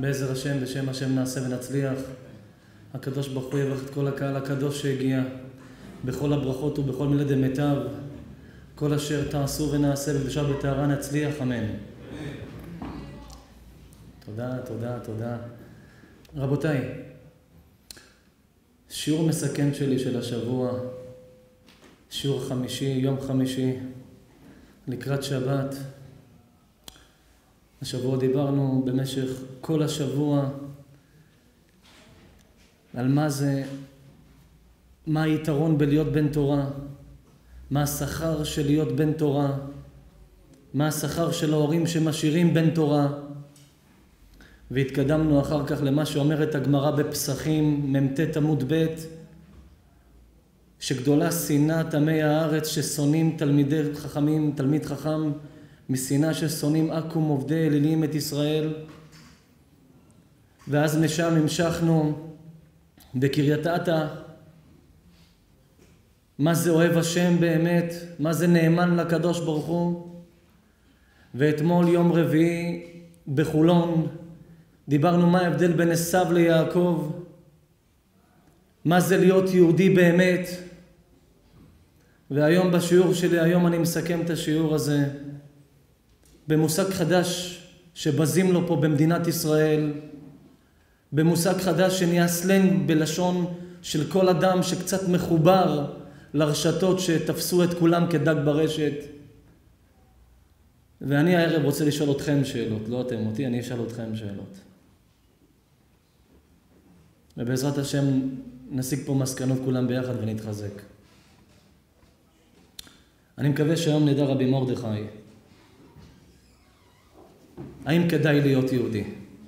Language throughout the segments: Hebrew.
בעזר השם, בשם השם נעשה ונצליח. הקדוש ברוך הוא יברך את כל הקהל הקדוש שהגיע, בכל הברכות ובכל מילי דמיטב. כל אשר תעשו ונעשה בקדושה ובטהרה נצליח, אמן. תודה, תודה, תודה. רבותיי, שיעור מסכם שלי של השבוע, שיעור חמישי, יום חמישי, לקראת שבת. השבוע דיברנו במשך כל השבוע על מה היתרון בלהיות בן תורה, מה השכר של להיות בן תורה, מה השכר של ההורים שמשאירים בן תורה. והתקדמנו אחר כך למה שאומרת הגמרא בפסחים, מ"ט עמוד ב', שגדולה שנאת עמי הארץ ששונאים תלמידי חכמים, תלמיד חכם, משנאה ששונאים עכו"ם עובדי אלילים את ישראל. ואז משם המשכנו בקריית אתא, מה זה אוהב השם באמת, מה זה נאמן לקדוש ברוך הוא. ואתמול יום רביעי בחולון דיברנו מה ההבדל בין עשיו ליעקב, מה זה להיות יהודי באמת. והיום בשיעור שלי, היום אני מסכם את השיעור הזה במושג חדש שבזים לו פה במדינת ישראל, במושג חדש שנהיה סלנג בלשון של כל אדם שקצת מחובר לרשתות שתפסו את כולם כדג ברשת. ואני הערב רוצה לשאול אתכם שאלות, לא אתם אותי, אני אשאל אתכם שאלות. ובעזרת השם נשיג פה מסקנות כולם ביחד ונתחזק. אני מקווה שהיום נדע רבי מרדכי, האם כדאי להיות יהודי?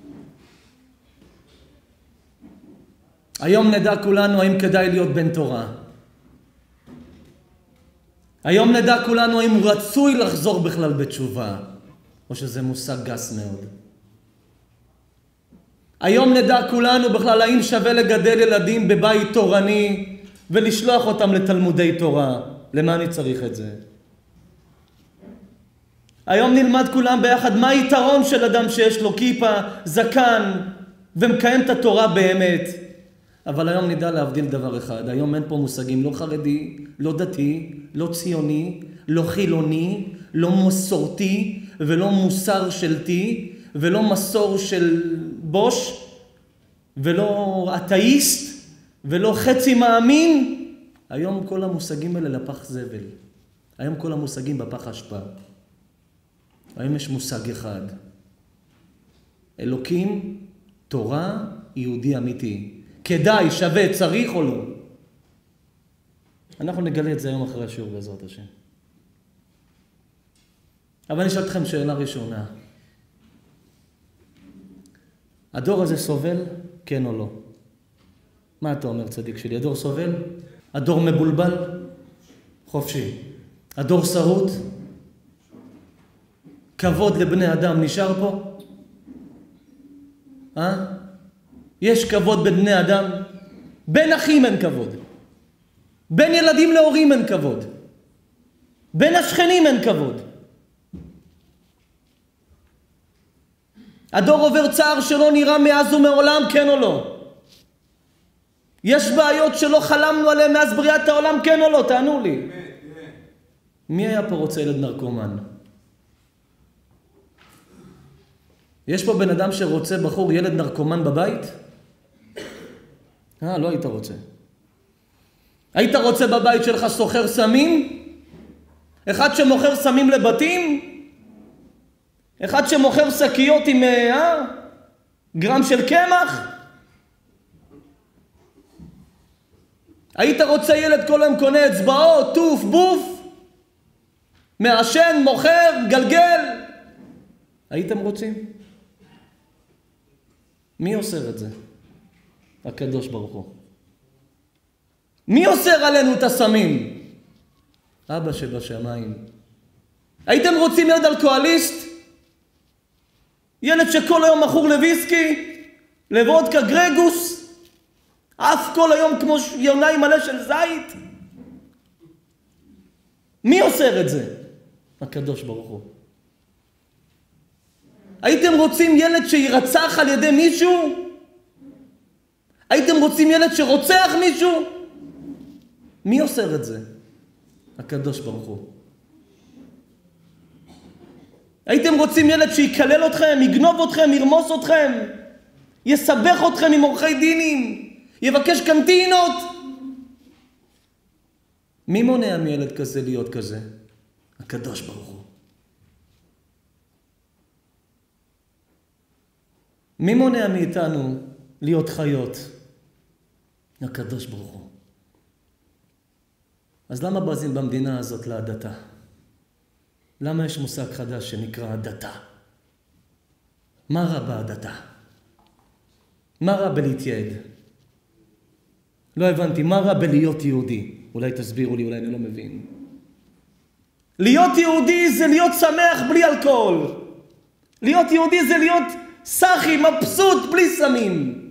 היום נדע כולנו האם כדאי להיות בן תורה. היום נדע כולנו האם הוא רצוי לחזור בכלל בתשובה, או שזה מושג גס מאוד. היום נדע כולנו בכלל האם שווה לגדל ילדים בבית תורני ולשלוח אותם לתלמודי תורה. למה אני צריך את זה? היום נלמד כולם ביחד מה היתרון של אדם שיש לו כיפה, זקן ומקיים את התורה באמת. אבל היום נדע להבדיל דבר אחד. היום אין פה מושגים לא חרדי, לא דתי, לא ציוני, לא חילוני, לא מסורתי ולא מוסר שלתי ולא מסור של בוש ולא אתאיסט ולא חצי מאמין. היום כל המושגים האלה לפח זבל. היום כל המושגים בפח אשפה. היום יש מושג אחד. אלוקים, תורה, יהודי אמיתי. כדאי, שווה, צריך או לא? אנחנו נגלה את זה היום אחרי השיעור בעזרת השם. אבל אני אשאל אתכם שאלה ראשונה. הדור הזה סובל, כן או לא? מה אתה אומר, צדיק שלי? הדור סובל? הדור מבולבל? חופשי. הדור שרוט? כבוד לבני אדם נשאר פה? יש כבוד בין בני אדם? בין אחים אין כבוד. בין ילדים להורים אין כבוד. בין השכנים אין כבוד. הדור עובר צער שלא נראה מאז ומעולם, כן או לא? יש בעיות שלא חלמנו עליהן מאז בריאת העולם, כן או לא? תענו לי. מי היה פה רוצה ילד נרקומן? יש פה בן אדם שרוצה בחור ילד נרקומן בבית? לא היית רוצה. היית רוצה בבית שלך סוחר סמים? אחד שמוכר סמים לבתים? אחד שמוכר שקיות עם גרם של קמח? היית רוצה ילד כל היום קונה אצבעות, טוף, בוף? מעשן, מוכר, גלגל? הייתם רוצים? מי אוסר את זה? הקדוש ברוך הוא. מי אוסר עלינו את הסמים? אבא שבשמיים. הייתם רוצים ילד אלכוהוליסט? ילד שכל היום מכור לוויסקי? לוודקה גרגוס? אף כל היום כמו יונאי מלא של זית? מי אוסר את זה? הקדוש ברוך הוא. הייתם רוצים ילד שירצח על ידי מישהו? הייתם רוצים ילד שרוצח מישהו? מי אוסר את זה? הקדוש ברוך הוא. הייתם רוצים ילד שיקלל אתכם, יגנוב אתכם, ירמוס אתכם, יסבך אתכם עם עורכי דינים, יבקש קנטינות? מי מונע מילד כזה להיות כזה? הקדוש ברוך הוא. מי מונע מאיתנו להיות חיות? הקדוש ברוך הוא. אז למה בזים במדינה הזאת להדתה? למה יש מושג חדש שנקרא הדתה? מה רע בהדתה? מה רע בלהתייעד? לא הבנתי, מה רע בלהיות יהודי? אולי תסבירו לי, אולי אני לא מבין. להיות יהודי זה להיות שמח בלי אלכוהול. להיות יהודי זה להיות סחי, מבסוט, בלי סמים.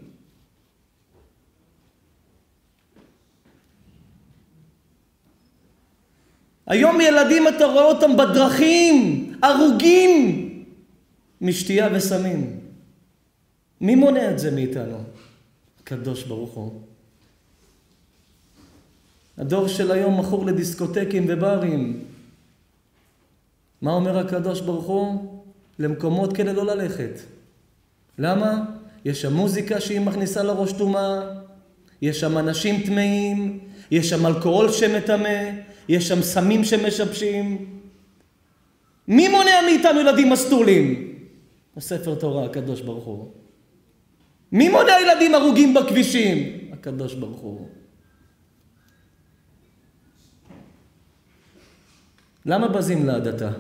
היום ילדים אתה רואה אותם בדרכים, הרוגים משתייה וסמים. מי מונע את זה מאיתנו? הקדוש ברוך הוא. הדור של היום מכור לדיסקוטקים וברים. מה אומר הקדוש ברוך הוא? למקומות כאלה לא ללכת. למה? יש שם מוזיקה שהיא מכניסה לראש טומאה, יש שם אנשים טמאים, יש שם אלכוהול שמטמא, יש שם סמים שמשבשים. מי מונע מאיתנו ילדים מסטולים? הספר תורה, הקדוש ברוך הוא. מי מונע ילדים הרוגים בכבישים? הקדוש ברוך הוא. למה בזים להדתה?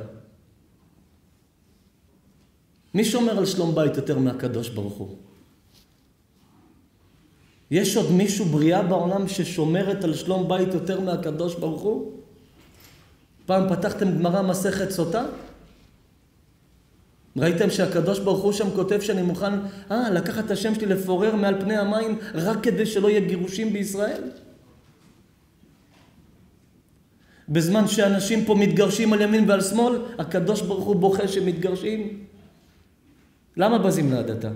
מי שומר על שלום בית יותר מהקדוש ברוך הוא? יש עוד מישהו בריאה בעולם ששומרת על שלום בית יותר מהקדוש ברוך הוא? פעם פתחתם גמרא מסכת סוטה? ראיתם שהקדוש ברוך הוא שם כותב שאני מוכן לקחת את השם שלי לפורר מעל פני המים רק כדי שלא יהיה גירושים בישראל? בזמן שאנשים פה מתגרשים על ימין ועל שמאל, הקדוש ברוך הוא בוכה שמתגרשים. למה בזים להדתה?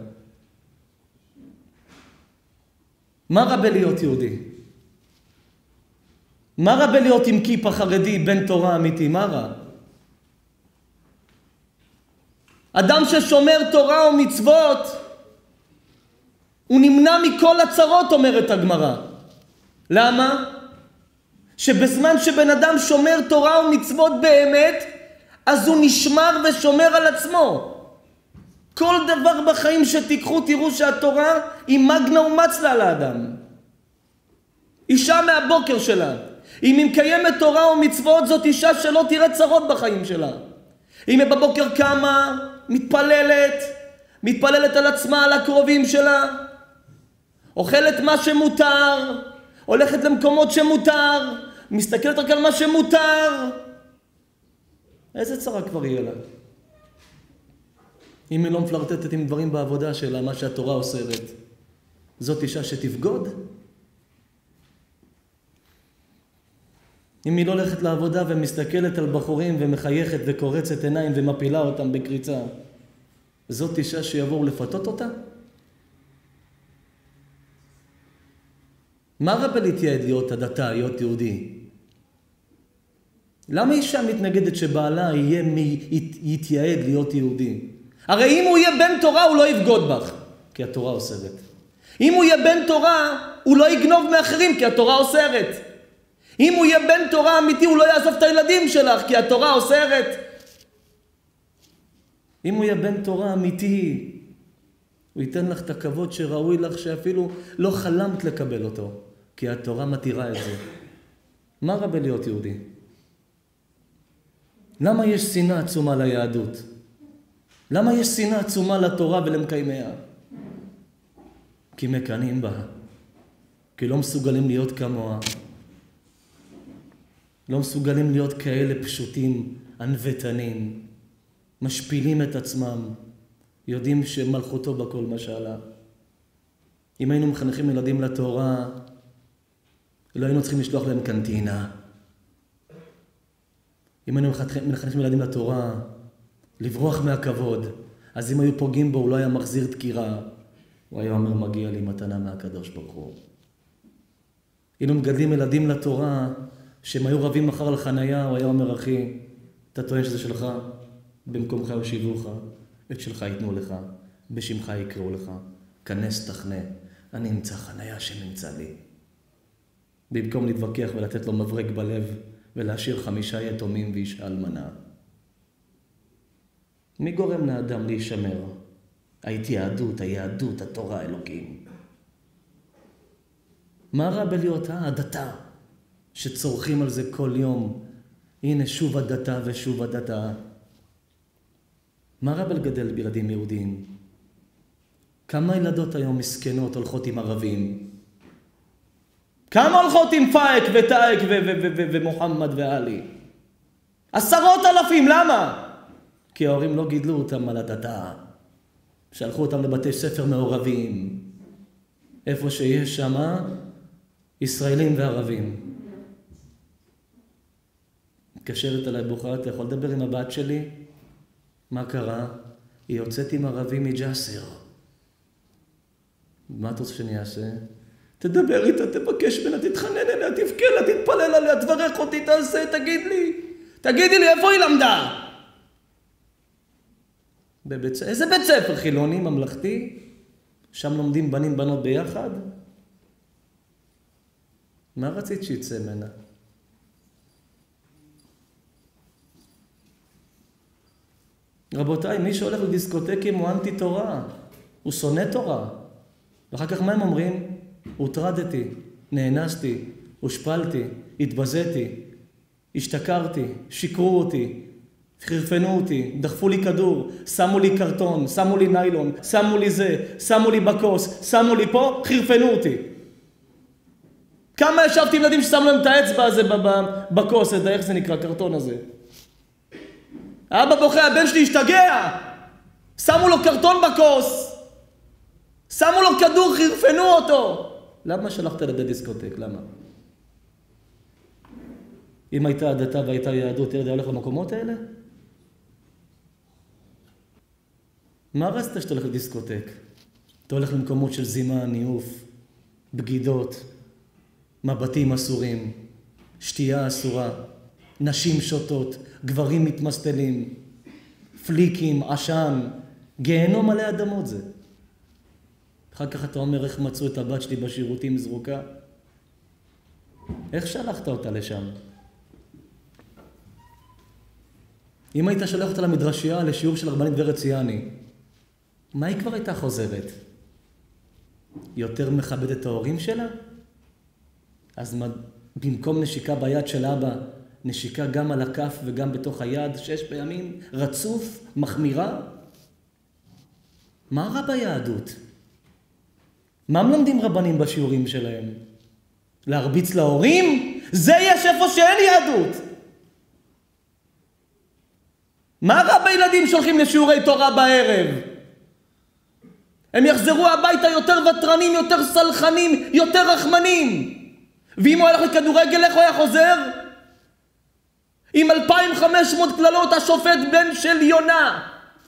מה רע בלהיות יהודי? מה רע בלהיות עם כיפה חרדי, בן תורה אמיתי? מה רע? אדם ששומר תורה ומצוות, הוא נמנע מכל הצרות, אומרת הגמרא. למה? שבזמן שבן אדם שומר תורה ומצוות באמת, אז הוא נשמר ושומר על עצמו. כל דבר בחיים שתיקחו, תראו שהתורה היא מגנה ומצלה לאדם. אישה מהבוקר שלה, אם היא מקיימת תורה ומצוות, זאת אישה שלא תראה צרות בחיים שלה. אם היא בבוקר קמה, מתפללת על עצמה, על הקרובים שלה, אוכלת מה שמותר, הולכת למקומות שמותר, מסתכלת רק על מה שמותר, איזה צרה כבר יהיה לה? אם היא לא מפלרטטת עם דברים בעבודה שלה, מה שהתורה אוסרת, זאת אישה שתבגוד? אם היא לא הולכת לעבודה ומסתכלת על בחורים ומחייכת וקורצת עיניים ומפילה אותם בקריצה, זאת אישה שיבואו לפתות אותה? מה רע בלהתייעד להיות הדתה, להיות יהודי? למה אישה מתנגדת שבעלה יתייעד להיות יהודי? הרי אם הוא יהיה בן תורה הוא לא יבגוד בך, כי התורה אוסרת. אם הוא יהיה בן תורה הוא לא יגנוב מאחרים, כי התורה אוסרת. אם הוא יהיה בן תורה אמיתי הוא לא יעזוב את הילדים שלך, כי התורה אוסרת. אם הוא יהיה בן תורה אמיתי, הוא ייתן לך את הכבוד שראוי לך, שאפילו לא חלמת לקבל אותו, כי התורה מתירה את זה. מה רע בלהיות יהודי? למה יש שנאה עצומה ליהדות? למה יש שנאה עצומה לתורה ולמקיימיה? כי מקנאים בה, כי לא מסוגלים להיות כמוה, לא מסוגלים להיות כאלה פשוטים, ענוותנים, משפילים את עצמם, יודעים שמלכותו בכל משלה. אם היינו מחנכים ילדים לתורה, לא היינו צריכים לשלוח להם קנטינה. אם היינו מחנכים ילדים לתורה, לברוח מהכבוד, אז אם היו פוגעים בו, הוא לא היה מחזיר דקירה. הוא היה אומר, מגיע לי מתנה מהקדוש ברוך הוא. היינו מגדלים ילדים לתורה, שהם היו רבים מחר על חנייה, הוא היה אומר, אחי, אתה טוען שזה שלך, במקומך יושיבוך, את שלך ייתנו לך, בשמך יקראו לך, כנס תחנה, אני אמצא חנייה שנמצא לי. במקום להתווכח ולתת לו מברק בלב, ולהשאיר 5 יתומים ואישה אלמנה. מי גורם לאדם להישמר? ההתייעדות, היהדות, התורה, האלוקים. מה רע בלהיות הדתה, שצורכים על זה כל יום? הנה שוב הדתה ושוב הדתה. מה רע בלגדל בילדים יהודים? כמה ילדות היום מסכנות הולכות עם ערבים? כמה הולכות עם פייק וטייק ומוחמד ועלי? 10,000, למה? כי ההורים לא גידלו אותם על הדתה. שלחו אותם לבתי ספר מעורבים. איפה שיש שם ישראלים וערבים. מתקשרת אליי בוחרת, אתה יכול לדבר עם הבת שלי? מה קרה? היא יוצאת עם ערבים מג'סר. מה אתה רוצה שאני אעשה? תדבר איתה, תבקש ממנה, תתחנן אליה, תבכה לה, תתפלל עליה, תברך אותי, תעשה, תגידי לי, איפה היא למדה? איזה בית ספר? חילוני, ממלכתי? שם לומדים בנים בנות ביחד? מה רצית שיצא ממנה? רבותיי, מי שהולך לדיסקוטקים הוא אנטי תורה, הוא שונא תורה. ואחר כך מה הם אומרים? הוטרדתי, נאנסתי, הושפלתי, התבזיתי, השתכרתי, שיקרו אותי, חרפנו אותי, דחפו לי כדור, שמו לי קרטון, שמו לי ניילון, שמו לי זה, שמו לי בכוס, שמו לי פה, חרפנו אותי. כמה ישבתי עם ילדים ששמו להם את האצבע הזה בכוס, איך זה נקרא, קרטון הזה. אבא בוכה, הבן שלי השתגע, שמו לו קרטון בכוס, שמו לו כדור, חרפנו אותו. למה שלחת לידי דיסקוטק? למה? אם הייתה הדתה והייתה יהדות, ילד היה הולך למקומות האלה? מה רצת שאתה הולך לדיסקוטק? אתה הולך למקומות של זימה, ניאוף, בגידות, מבטים אסורים, שתייה אסורה, נשים שותות, גברים מתמסטלים, פליקים, עשן, גיהנום מלא אדמות זה. אחר כך אתה אומר, איך מצאו את הבת שלי בשירותים זרוקה? איך שלחת אותה לשם? אם היית שלח אותה למדרשייה לשיעור של הרבנית ורד ציאני, מה היא כבר הייתה חוזרת? יותר מכבדת את ההורים שלה? אז במקום נשיקה ביד של אבא, נשיקה גם על הכף וגם בתוך היד 6 פעמים, רצוף, מחמירה? מה רע ביהדות? מה מלמדים רבנים בשיעורים שלהם? להרביץ להורים? זה יש איפה שאין יהדות. מה רע בילדים שהולכים לשיעורי תורה בערב? הם יחזרו הביתה יותר וטרנים, יותר סלחנים, יותר רחמנים. ואם הוא הלך לכדורגל, איך הוא היה חוזר? עם 2,500 כללות, השופט בן של יונה.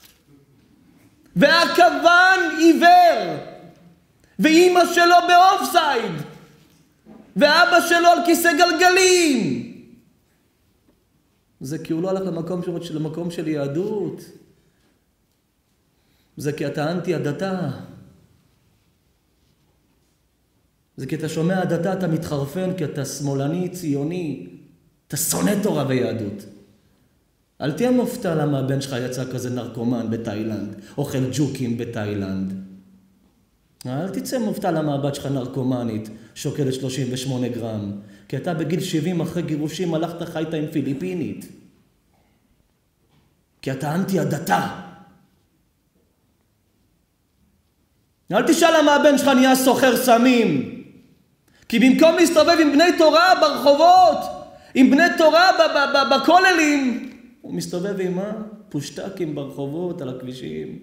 והכוון עיוור. ואימא שלו באופסייד. ואבא שלו על כיסא גלגלים. זה כי הוא לא הלך למקום של יהדות. זה כי אתה אנטי הדתה. זה כי אתה שומע הדתה, אתה מתחרפן, כי אתה שמאלני, ציוני. אתה שונא תורה ויהדות. אל תהיה מופתע למה הבן שלך יצא כזה נרקומן בתאילנד, אוכל ג'וקים בתאילנד. אל תצא מופתע למה הבת שלך נרקומנית, שוקלת 38 גרם. כי אתה בגיל 70 אחרי גירושים הלכת חיית עם פיליפינית. כי אתה אנטי הדתה. אל תשאל למה הבן שלך נהיה סוחר סמים. כי במקום להסתובב עם בני תורה ברחובות, עם בני תורה בכוללים, הוא מסתובב עם פושטקים ברחובות, על הכבישים.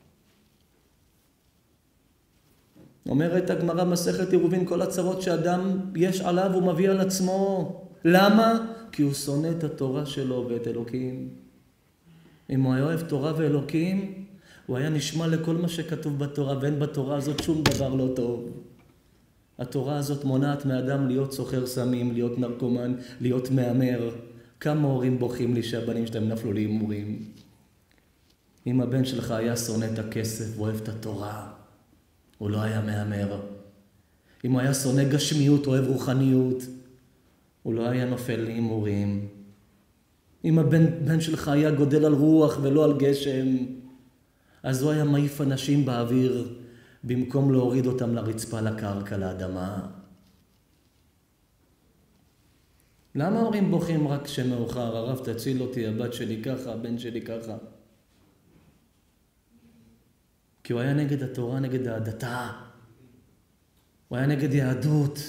אומרת הגמרא מסכת עירובין, כל הצרות שאדם יש עליו הוא מביא על עצמו. למה? כי הוא שונא את התורה שלו ואת אלוקים. אם הוא היה אוהב תורה ואלוקים, הוא היה נשמע לכל מה שכתוב בתורה, ואין בתורה הזאת שום דבר לא טוב. התורה הזאת מונעת מאדם להיות סוחר סמים, להיות נרקומן, להיות מאמר. כמה הורים בוכים לי שהבנים שלהם נפלו להימורים. אם הבן שלך היה שונא את הכסף ואוהב את התורה, הוא לא היה מאמר. אם הוא היה שונא גשמיות, אוהב רוחניות, הוא לא היה נופל להימורים. אם הבן שלך היה גודל על רוח ולא על גשם, אז הוא היה מעיף אנשים באוויר, במקום להוריד אותם לרצפה, לקרקע, לאדמה. למה ההורים בוכים רק כשמאוחר? הרב תציל אותי, הבת שלי ככה, הבן שלי ככה. כי הוא היה נגד התורה, נגד ההדתה. הוא היה נגד יהדות.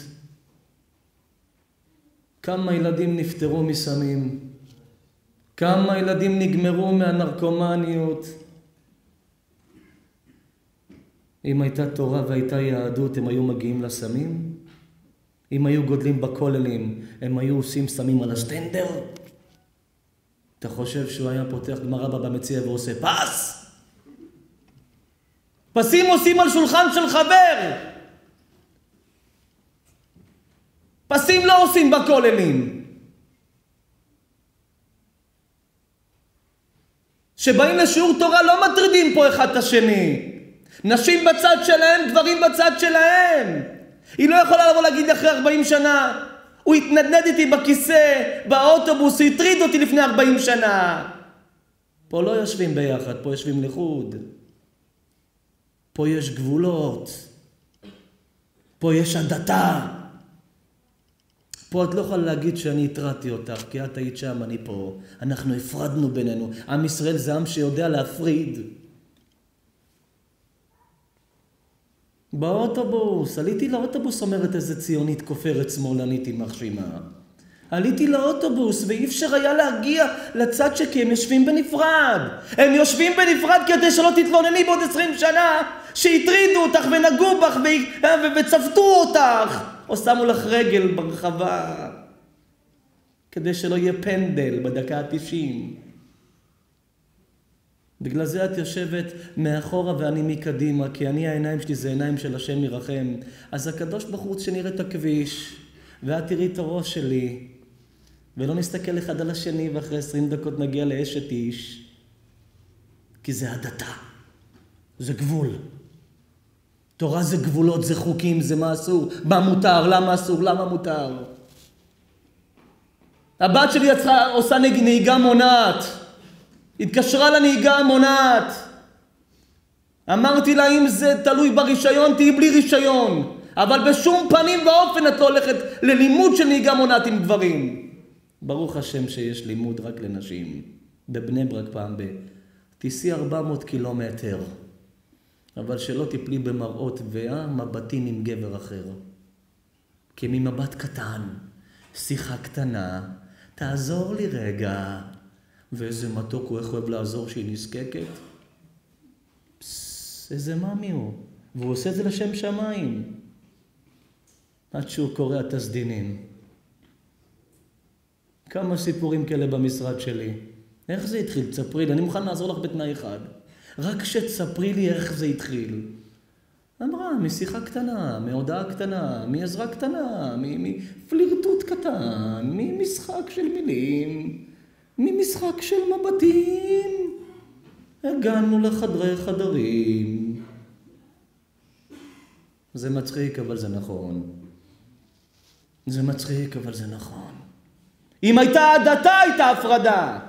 כמה ילדים נפטרו מסמים? כמה ילדים נגמרו מהנרקומניות? אם הייתה תורה והייתה יהדות, הם היו מגיעים לסמים? אם היו גודלים בכוללים, הם היו עושים סמים על הסטנדר? אתה חושב שהוא היה פותח גמרא בבא מציעא ועושה פס? פסים עושים על שולחן של חבר. פסים לא עושים בכוללים. שבאים לשיעור תורה לא מטרידים פה אחד את השני. נשים בצד שלהם, גברים בצד שלהם. היא לא יכולה לבוא להגיד אחרי 40 שנה, הוא התנדנד איתי בכיסא, באוטובוס, הוא הטריד אותי לפני 40 שנה. פה לא יושבים ביחד, פה יושבים לחוד. פה יש גבולות. פה יש הדתה. פה את לא יכולה להגיד שאני התרעתי אותך, כי את היית שם, אני פה. אנחנו הפרדנו בינינו. עם ישראל זה עם שיודע להפריד. באוטובוס, עליתי לאוטובוס, אומרת איזה ציונית כופרת שמאלנית עם מחשימה. עליתי לאוטובוס ואי אפשר היה להגיע לצד שכי הם יושבים בנפרד. הם יושבים בנפרד כדי שלא תתלונני בעוד 20 שנה שהטרידו אותך ונגעו בך וצפתו אותך. או שמו לך רגל ברחבה כדי שלא יהיה פנדל בדקה ה-90. בגלל זה את יושבת מאחורה ואני מקדימה, כי העיניים שלי זה עיניים של השם ירחם. אז הקדוש בחוץ שנראה את הכביש, ואת תראי את הראש שלי, ולא נסתכל אחד על השני, ואחרי 20 דקות נגיע לאשת איש, כי זה הדתה, זה גבול. תורה זה גבולות, זה חוקים, זה מה אסור, מה מותר, למה אסור, למה מותר. הבת שלי עושה נהיגה מונעת, התקשרה לנהיגה המונעת. אמרתי לה, אם זה תלוי ברישיון, תהי בלי רישיון. אבל בשום פנים ואופן את לא הולכת ללימוד של נהיגה מונעת עם גברים. ברוך השם שיש לימוד רק לנשים. בבני ברק פעם תיסי 400 קילומטר. אבל שלא תפלי במראות ומבטים עם גבר אחר. כי ממבט קטן, שיחה קטנה, תעזור לי רגע. ואיזה מתוק הוא, איך אוהב לעזור שהיא נזקקת. איזה מאמי הוא. והוא עושה את זה לשם שמיים. עד שהוא קורא את הסדינים. כמה סיפורים כאלה במשרד שלי. איך זה התחיל? תספרי לי, אני מוכן לעזור לך בתנאי אחד. רק שתספרי לי איך זה התחיל. אמרה, משיחה קטנה, מהודעה קטנה, מעזרה קטנה, מפלירטוט קטן, ממשחק של מילים, ממשחק של מבטים. הגענו לחדרי חדרים. זה מצחיק, אבל זה נכון. זה מצחיק, אבל זה נכון. אם הייתה הדתה, הייתה הפרדה.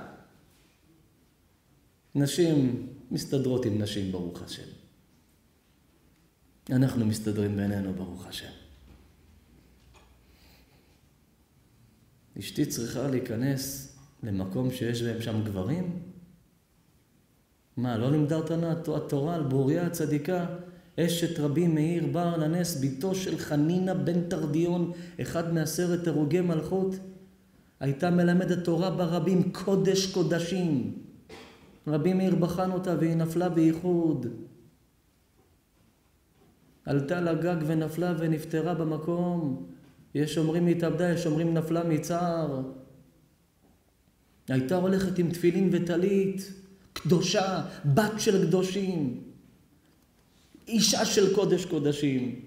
נשים מסתדרות עם נשים, ברוך השם. אנחנו מסתדרים בינינו, ברוך השם. אשתי צריכה להיכנס למקום שיש בהם שם גברים? מה, לא לימדה אותנו התורה על ברוריה הצדיקה? אשת רבי מאיר בר לנס, ביתו של חנינה בן תרדיון, אחד מ10 הרוגי מלכות, הייתה מלמדת תורה ברבים, קודש קודשים. רבי מאיר בחן אותה והיא נפלה בייחוד. עלתה לגג ונפלה ונפטרה במקום. יש אומרים התאבדה, יש אומרים נפלה מצער. הייתה הולכת עם תפילין וטלית, קדושה, בת של קדושים, אישה של קודש קודשים.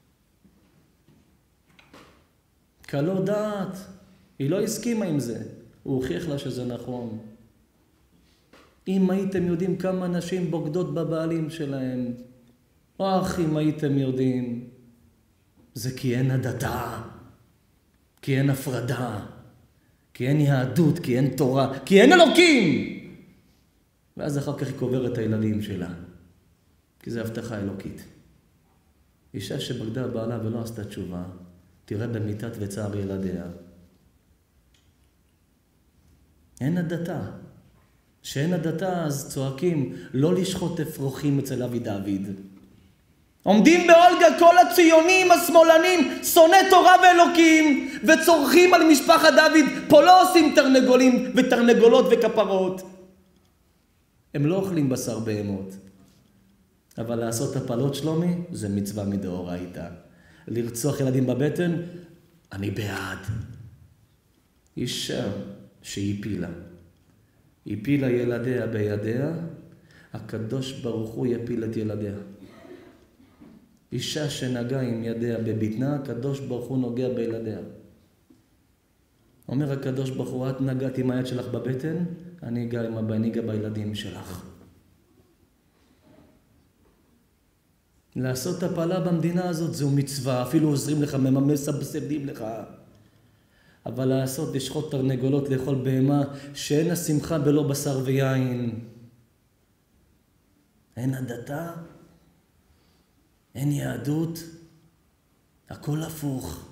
קלו דעת, היא לא הסכימה עם זה, הוא הוכיח לה שזה נכון. אם הייתם יודעים כמה נשים בוגדות בבעלים שלהם, אם הייתם יודעים, זה כי אין הדתה, כי אין הפרדה, כי אין יהדות, כי אין תורה, כי אין אלוקים. ואז אחר כך היא קוברת את הילדים שלה, כי זה הבטחה אלוקית. אישה שבגדה בעלה ולא עשתה תשובה, תראה במיתת וצער ילדיה. אין הדתה. שאין הדתה אז צועקים לא לשחוט אפרוחים אצל אבי דוד. עומדים באולגה כל הציונים, השמאלנים, שונא תורה ואלוקים, וצורכים על משפחת דוד. פה לא עושים תרנגולים ותרנגולות וכפרות. הם לא אוכלים בשר בהמות. אבל לעשות הפלות שלומי זה מצווה מדאורייתא. לרצוח ילדים בבטן, אני בעד. אישה שהפילה. הפילה ילדיה בידיה, הקדוש ברוך הוא יפיל את ילדיה. אישה שנגע עם ידיה בבטנה, הקדוש ברוך הוא נוגע בילדיה. אומר הקדוש ברוך הוא, את נגעת עם היד שלך בבטן, אני אגע בילדים שלך. לעשות הפלה במדינה הזאת זו מצווה, אפילו עוזרים לך, מסבסדים לך. אבל לעשות, לשחוט תרנגולות, לאכול בהמה, שאין השמחה בלא בשר ויין. אין הדתה, אין יהדות, הכל הפוך.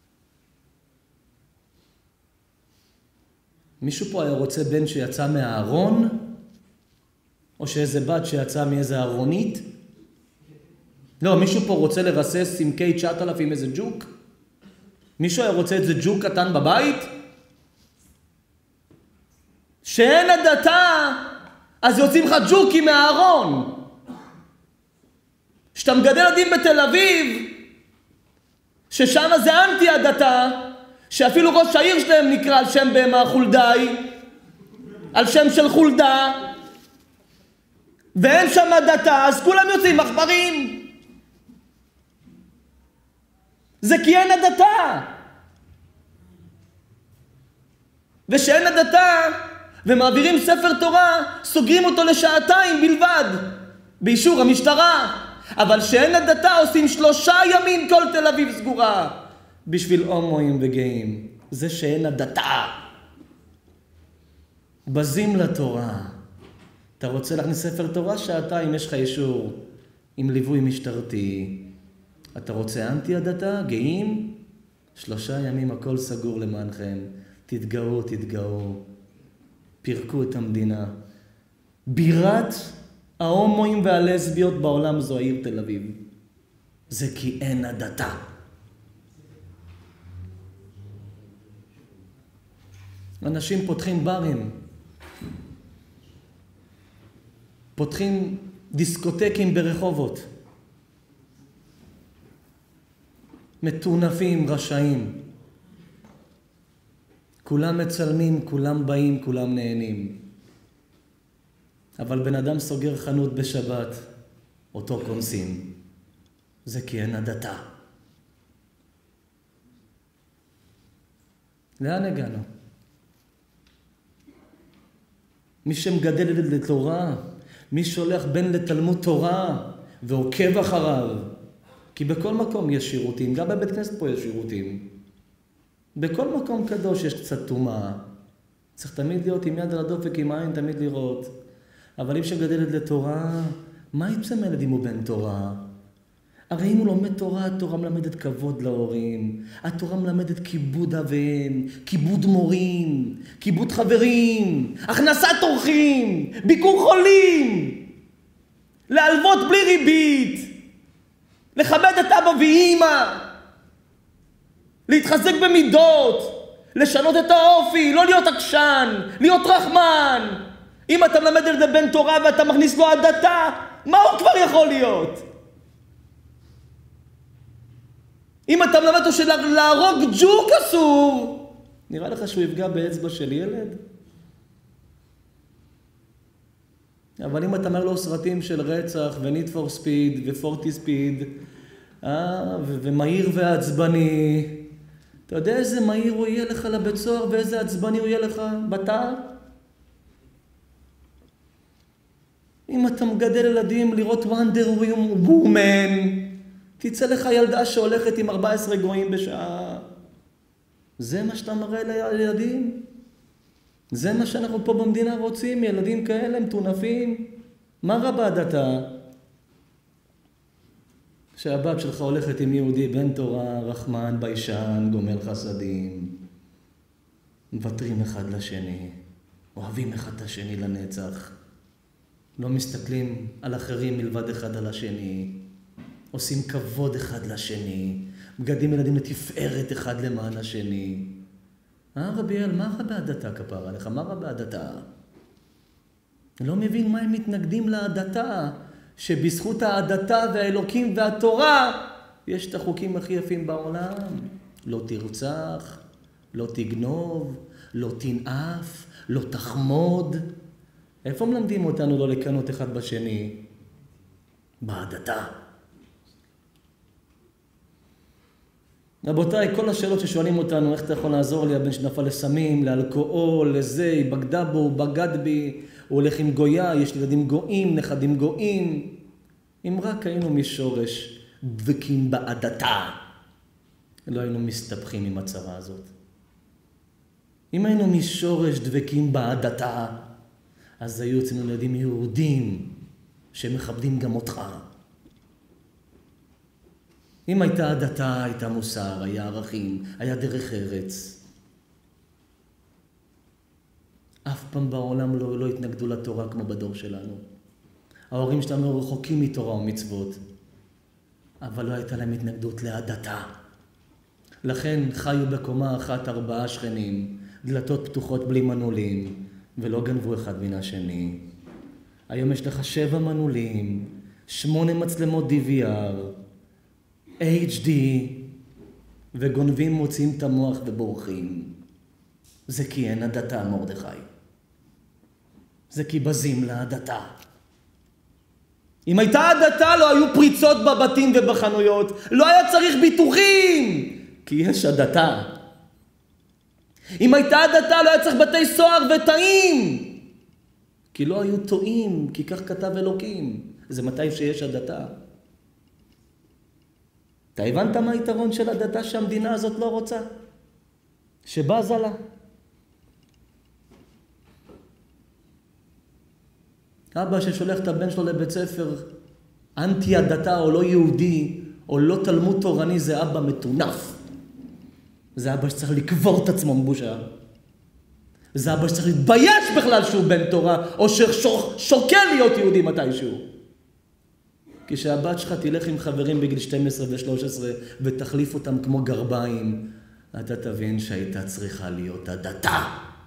מישהו פה היה רוצה בן שיצא מהארון? או שאיזה בת שיצא מאיזה ארונית? לא, מישהו פה רוצה לרסס סמקי 9,000 איזה ג'וק? מישהו היה רוצה את זה ג'וק קטן בבית? שאין הדתה, אז יוצאים לך ג'וקים מהארון. שאתה מגדל ילדים בתל אביב, ששם זה אנטי הדתה, שאפילו ראש העיר שלהם נקרא על שם בהמה חולדאי, על שם של חולדה, ואין שם הדתה, אז כולם יוצאים מחברים. זה כי אין הדתה. ושאין הדתה, ומעבירים ספר תורה, סוגרים אותו לשעתיים בלבד, באישור המשטרה. אבל שאין הדתה עושים 3 ימים כל תל אביב סגורה, בשביל הומואים וגאים. זה שאין הדתה. בזים לתורה. אתה רוצה להכניס ספר תורה? שעתיים יש לך אישור, עם ליווי משטרתי. אתה רוצה אנטי הדתה? גאים? 3 ימים הכל סגור למענכם. תתגאו, תתגאו. פירקו את המדינה. בירת ההומואים והלסביות בעולם זו העיר תל אביב. זה כי אין הדתה. אנשים פותחים ברים. פותחים דיסקוטקים ברחובות. מטונפים, רשעים. כולם מצלמים, כולם באים, כולם נהנים. אבל בן אדם סוגר חנות בשבת, אותו קונסים. זה כי אין הדתה. לאן הגענו? מי שמגדל לתורה, מי שולח בן לתלמוד תורה ועוקב אחריו. כי בכל מקום יש שירותים, גם בבית כנסת פה יש שירותים. בכל מקום קדוש יש קצת טומאה. צריך תמיד להיות עם יד על הדופק, עם עין, תמיד לראות. אבל אם שגדלת לתורה, מה יצא מילד אם הוא בן תורה? הרי אם הוא לומד תורה, התורה מלמדת כבוד להורים. התורה מלמדת כיבוד אביהם, כיבוד מורים, כיבוד חברים, הכנסת אורחים, ביקור חולים, להלוות בלי ריבית, לכבד את אבא ואמא, להתחזק במידות, לשנות את האופי, לא להיות עקשן, להיות רחמן. אם אתה מלמד את זה בן תורה ואתה מכניס לו הדתה, מה הוא כבר יכול להיות? אם אתה מלמד אותו שלהרוג ג'וק אסור, נראה לך שהוא יפגע באצבע של ילד? אבל אם אתה אומר לו סרטים של רצח ו-Need for Speed ו-40 Speed, ומהיר ועצבני, אתה יודע איזה מהיר הוא יהיה לך לבית סוהר ואיזה עצבני הוא יהיה לך בתא? אם אתה מגדל ילדים לראות וונדר וומן, תצא לך ילדה שהולכת עם 14 גויים בשעה. זה מה שאתה מראה לילדים? זה מה שאנחנו פה במדינה רוצים, ילדים כאלה מטונפים? מה רע בהדתה? שהבת שלך הולכת עם יהודי בן תורה, רחמן, ביישן, גומל חסדים, מוותרים אחד לשני, אוהבים אחד את השני לנצח, לא מסתכלים על אחרים מלבד אחד על השני, עושים כבוד אחד לשני, מגדים ילדים לתפארת אחד למען השני. רביאל, מה רע בהדתה כפרה עליך? מה רע בהדתה? אני לא מבין מה הם מתנגדים להדתה, שבזכות ההדתה והאלוקים והתורה יש את החוקים הכי יפים בעולם. לא תרצח, לא תגנוב, לא תנאף, לא תחמוד. איפה מלמדים אותנו לא לקנות אחד בשני? בהדתה. רבותיי, כל השאלות ששואלים אותנו, איך אתה יכול לעזור לי, הבן שנפל לסמים, לאלכוהול, לזה, היא בגדה בו, הוא בגד בי, הוא הולך עם גויה, יש ילדים גויים, נכדים גויים. אם רק היינו משורש דבקים בהדתה, לא היינו מסתבכים עם הצרה הזאת. אם היינו משורש דבקים בהדתה, אז היו אצלנו ילדים יהודים שמכבדים גם אותך. אם הייתה הדתה, הייתה מוסר, היה ערכים, היה דרך ארץ. אף פעם בעולם לא התנגדו לתורה כמו בדור שלנו. ההורים שלנו רחוקים מתורה ומצוות, אבל לא הייתה להם התנגדות להדתה. לכן חיו בקומה אחת 4 שכנים, דלתות פתוחות בלי מנעולים, ולא גנבו אחד מן השני. היום יש לך 7 מנעולים, 8 מצלמות DVR, HD, וגונבים מוצאים את המוח ובורחים. זה כי אין הדתה, מרדכי. זה כי בזים להדתה. אם הייתה הדתה, לא היו פריצות בבתים ובחנויות. לא היה צריך ביטוחים, כי יש הדתה. אם הייתה הדתה, לא היה צריך בתי סוהר ותאים, כי לא היו טועים, כי כך כתב אלוקים. זה מתי שיש הדתה. אתה הבנת מה היתרון של הדתה שהמדינה הזאת לא רוצה? שבזה לה. אבא ששולח את הבן שלו לבית ספר אנטי הדתה או לא יהודי או לא תלמוד תורני, זה אבא מטונף. זה אבא שצריך לקבור את עצמו מבושה. זה אבא שצריך להתבייש בכלל שהוא בן תורה או ששוקל להיות יהודי מתישהו. כשהבת שלך תלך עם חברים בגיל 12 ו-13 ותחליף אותם כמו גרביים, אתה תבין שהייתה צריכה להיות הדתה.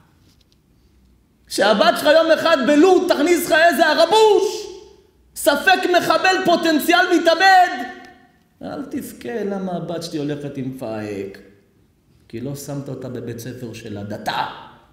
שהבת שלך יום אחד בלוד תכניס לך איזה הרבוש, ספק מחבל פוטנציאל מתאבד, אל תבכה למה הבת שלי הולכת עם פייק, כי לא שמת אותה בבית ספר של הדתה.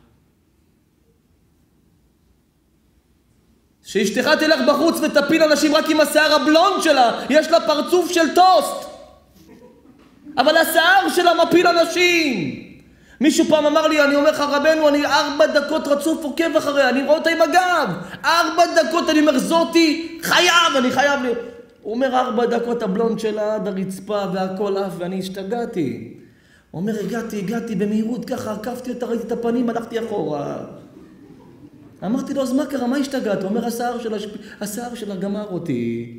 שאשתך תלך בחוץ ותפיל אנשים רק עם השיער הבלונד שלה, יש לה פרצוף של טוסט, אבל השיער שלה מפיל אנשים. מישהו פעם אמר לי, אני אומר לך רבנו, אני 4 דקות רצוף עוקב אחריה, אני רואה אותה עם הגב, 4 דקות, אני אומר זאתי, אני חייב לי. הוא אומר 4 דקות הבלונד שלה עד הרצפה והכל אף, ואני השתגעתי. הוא אומר, הגעתי במהירות ככה, עקפתי אותה, ראיתי את הפנים, הלכתי אחורה. אמרתי לו, אז מה קרה, מה השתגעת? הוא אומר, השיער שלה גמר אותי.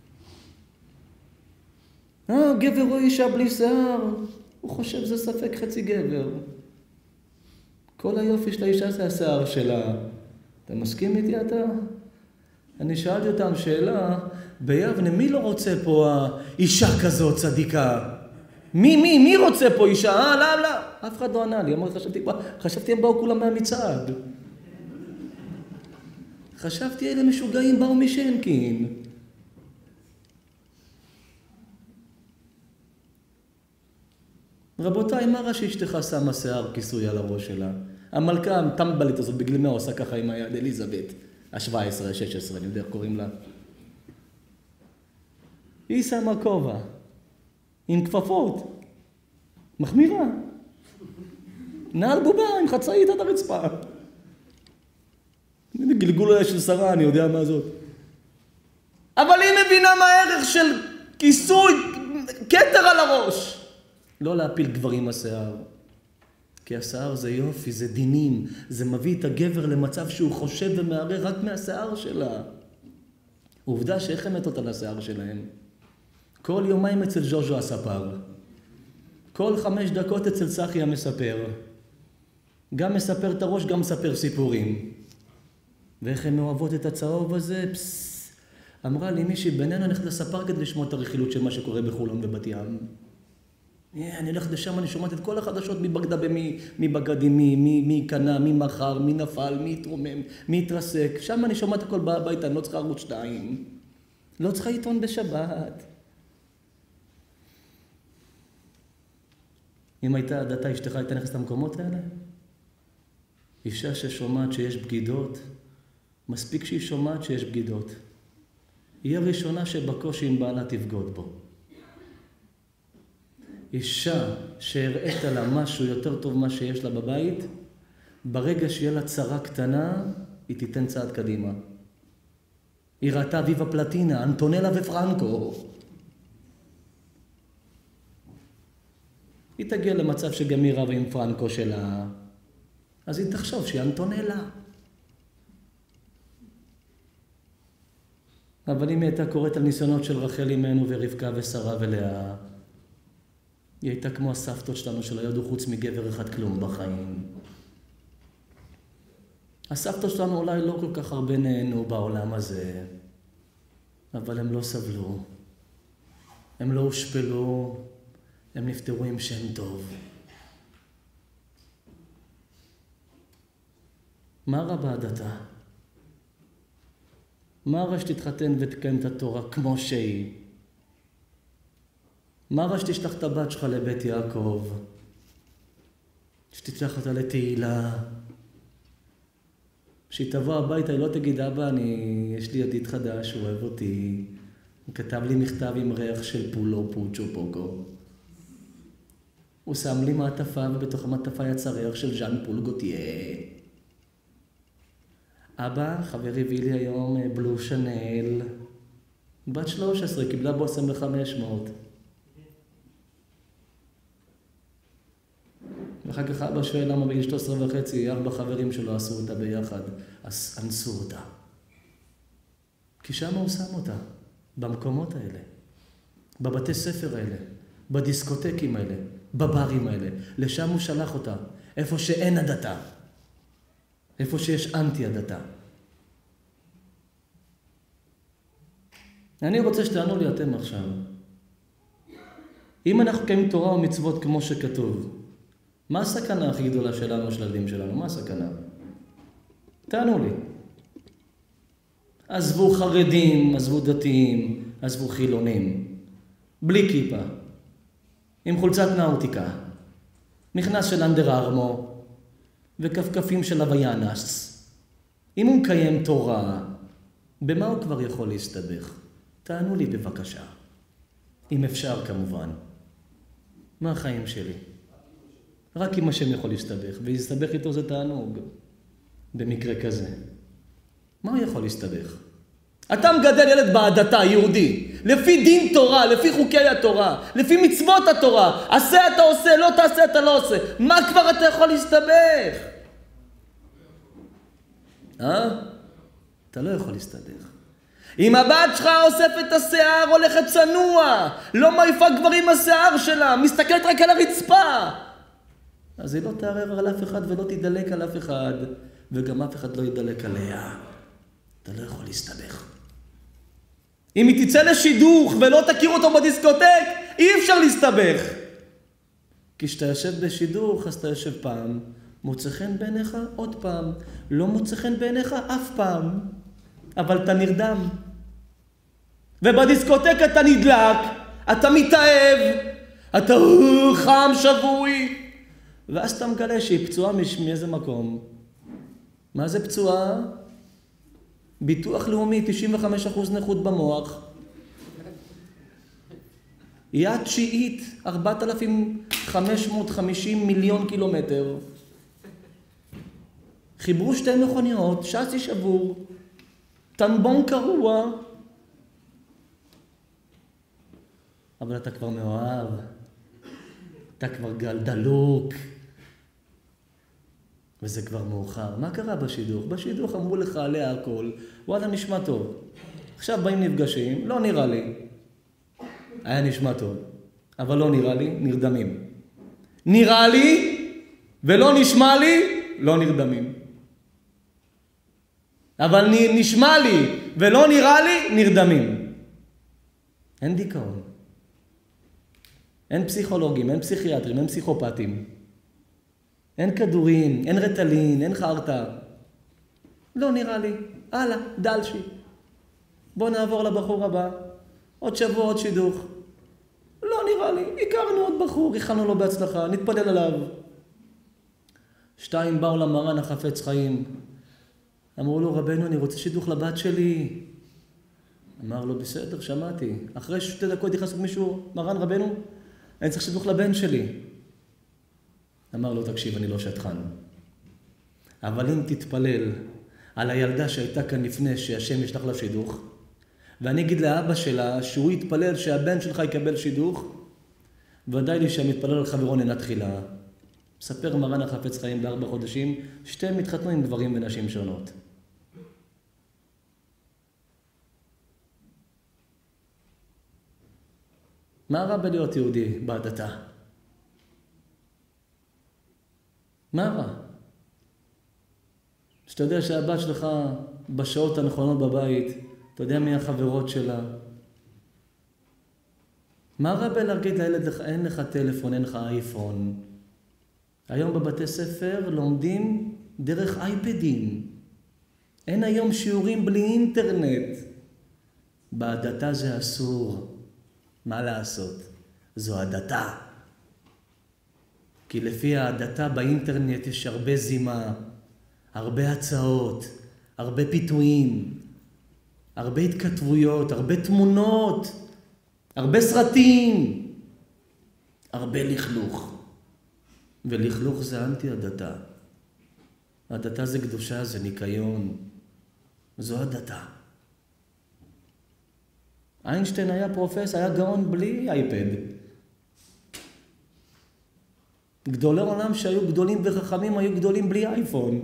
גבר או אישה בלי שיער, הוא חושב זה ספק חצי גבר. כל היופי של האישה זה השיער שלה. אתה מסכים איתי אתה? אני שאלתי אותם שאלה, ביבנה, מי לא רוצה פה אישה כזאת צדיקה? מי רוצה פה אישה? לא. אף אחד לא ענה לי. חשבתי הם באו כולם מהמצעד. חשבתי אלה משוגעים באו משנקין. רבותיי, מה רע שאשתך שמה שיער כיסוי על הראש שלה? המלכה הטמבלית הזאת בגיל 100 עושה ככה עם היד, אליזבת. ה-17, ה-16, אני יודע איך קוראים לה. היא שמה כובע, עם כפפות, מחמירה. נעל בובה עם חצאית עד הרצפה. גלגול של שרה, אני יודע מה זאת. אבל היא מבינה מה הערך של כיסוי, כתר על הראש. לא להפיל גברים השיער. כי השיער זה יופי, זה דינים. זה מביא את הגבר למצב שהוא חושב ומערער רק מהשיער שלה. עובדה שאיך הם מתות על השיער שלהם. כל יומיים אצל ז'וז'ו הספר. כל 5 דקות אצל צחי המספר. גם מספר את הראש, גם מספר סיפורים. ואיך הן אוהבות את הצהוב הזה? אמרה לי מישהי, בינינו אני הולכת לספר כדי לשמוע את הרכילות של מה שקורה בחולון ובת ים. אני הולכת לשם, אני שומעת את כל החדשות, מי בגדה במי, מי בגד עם מי קנה, מי מחר, מי נפל, מי התרומם, מי התרסק. שם אני שומעת הכל בבית, אני לא צריכה ערוץ 2. לא צריכה עיתון בשבת. אם הייתה דתה אשתך, הייתה נכנסת למקומות האלה? אישה ששומעת שיש בגידות, מספיק שהיא שומעת שיש בגידות. היא הראשונה שבקושי עם בעלה תבגוד בו. אישה שהראית לה משהו יותר טוב מה שיש לה בבית, ברגע שיהיה לה צרה קטנה, היא תיתן צעד קדימה. היא ראתה ויבה פלטינה, אנטונלה ופרנקו. היא תגיע למצב שגם היא רבה עם פרנקו שלה, אז היא תחשוב שהיא אנטונלה. אבל אם היא הייתה קוראת על ניסיונות של רחל אמנו ורבקה ושרה ולאה, היא הייתה כמו הסבתות שלנו שלא ידעו חוץ מגבר אחד כלום בחיים. הסבתות שלנו אולי לא כל כך הרבה נהנו בעולם הזה, אבל הם לא סבלו, הם לא הושפלו, הם נפטרו עם שם טוב. מה רע בהדתה? מה רע שתתחתן ותקיים את התורה כמו שהיא? מה רע שתשלח את הבת שלך לבית יעקב? שתשלח אותה לתהילה? כשהיא תבוא הביתה, היא לא תגיד, אבא, יש לי ידיד חדש, הוא אוהב אותי. הוא כתב לי מכתב עם ריח של פולו פוצ'ו פוקו. הוא שם לי מעטפה, ובתוך המעטפה יצא ריח של ז'אן פול גוטיה. אבא, חברי הביא לי היום בלו שנל. בת 13, קיבלה בושם ב-500. ואחר כך אבא שואל למה בגיל 13.5, 4 חברים שלו עשו אותה ביחד, אז אנסו אותה. כי שם הוא שם אותה, במקומות האלה, בבתי ספר האלה, בדיסקוטקים האלה, בברים האלה. לשם הוא שלח אותה, איפה שאין הדתה, איפה שיש אנטי הדתה. אני רוצה שתענו לי אתם עכשיו. אם אנחנו קיימים תורה ומצוות כמו שכתוב, מה הסכנה הכי גדולה שלנו, של הילדים שלנו? מה הסכנה? תענו לי. עזבו חרדים, עזבו דתיים, עזבו חילונים. בלי כיפה. עם חולצת נאוטיקה. מכנס של אנדר ארמו. וכפכפים של הוויאנס. אם הוא מקיים תורה, במה הוא כבר יכול להסתבך? תענו לי בבקשה. אם אפשר כמובן. מה החיים שלי? רק אם השם יכול להסתבך, ולהסתבך איתו זה תענוג, במקרה כזה. מה הוא יכול להסתבך? אתה מגדל ילד בהדתה, יהודי, לפי דין תורה, לפי חוקי התורה, לפי מצוות התורה, עשה אתה עושה, לא תעשה אתה לא עושה. מה כבר אתה יכול להסתבך? אתה לא יכול להסתבך. אם הבת שלך אוספת את השיער, הולכת צנוע, לא מעיפה גברים השיער שלה, מסתכלת רק על הרצפה, אז היא לא תערער על אף אחד ולא תדלק על אף אחד, וגם אף אחד לא ידלק עליה. אתה לא יכול להסתבך. אם היא תצא לשידוך ולא תכיר אותו בדיסקוטק, אי אפשר להסתבך. כי כשאתה יושב בשידוך, אז אתה יושב פעם, מוצא חן בעיניך עוד פעם, לא מוצא חן בעיניך אף פעם, אבל אתה נרדם. ובדיסקוטק אתה נדלק, אתה מתאהב, אתה חם שבוי, ואז אתה מגלה שהיא פצועה מאיזה מקום. מה זה פצועה? ביטוח לאומי, 95% נכות במוח. יד תשיעית, 4,550 מיליון קילומטר. חיברו שתי מכוניות, שסי שבור, טנבון קרוע. אבל אתה כבר מאוהב, אתה כבר גל דלוק, וזה כבר מאוחר. מה קרה בשידוך? בשידוך אמרו לך עליה הכל, וואלה נשמע טוב. עכשיו באים נפגשים, לא נראה לי. היה נשמע טוב, אבל לא נראה לי, נרדמים. נראה לי ולא נשמע לי, לא נרדמים. אבל נשמע לי ולא נראה לי, נרדמים. אין דיכאון. אין פסיכולוגים, אין פסיכיאטרים, אין פסיכופטים. אין כדורים, אין רטלין, אין חרטה. לא נראה לי. הלאה, דלשי. בוא נעבור לבחור הבא. עוד שבוע, עוד שידוך. לא נראה לי. הכרנו עוד בחור, הכנו לו בהצלחה, נתפלל עליו. 2 באו למרן החפץ חיים. אמרו לו, רבנו, אני רוצה שידוך לבת שלי. אמר לו, בסדר, שמעתי. אחרי 2 דקות נכנס מישהו, מרן רבנו, אני צריך שידוך לבן שלי. אמר לו, תקשיב, אני לא שטחן. אבל אם תתפלל על הילדה שהייתה כאן לפני שהשם ישלח לה שידוך, ואני אגיד לאבא שלה שהוא יתפלל שהבן שלך יקבל שידוך, ודאי לי שמתפלל על חברו ננה תחילה. מספר מרן החפץ חיים ב4 חודשים, 2 מתחתנו עם גברים ונשים שונות. מה רע בלהיות יהודי בהדתה? מה רע? שאתה יודע שהבת שלך בשעות הנכונות בבית, אתה יודע מי החברות שלה. מה רע בלהגיד לילד, אין לך טלפון, אין לך אייפון. היום בבתי ספר לומדים דרך אייפדים. אין היום שיעורים בלי אינטרנט. בהדתה זה אסור. מה לעשות? זו הדתה. כי לפי ההדתה באינטרנט יש הרבה זימה, הרבה הצעות, הרבה פיתויים, הרבה התכתבויות, הרבה תמונות, הרבה סרטים, הרבה לכלוך. ולכלוך זה אנטי הדתה. הדתה זה קדושה, זה ניקיון. זו הדתה. איינשטיין היה פרופסור, היה גאון בלי אייפד. גדולי עולם שהיו גדולים וחכמים היו גדולים בלי אייפון.